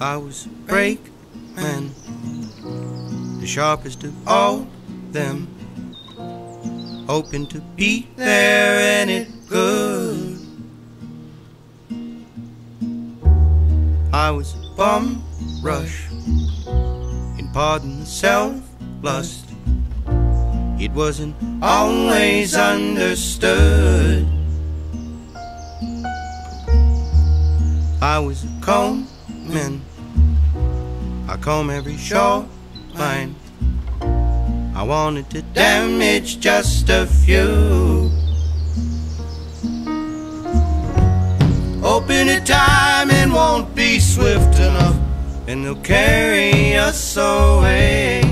I was a brakeman, the sharpest of all them, hoping to be there and it good. I was a bum rush, and pardon the self-lust, it wasn't always understood. I was a combman, I comb every shoreline, I wanted to damage just a few. Hoping that time and won't be swift enough, and they'll carry us away.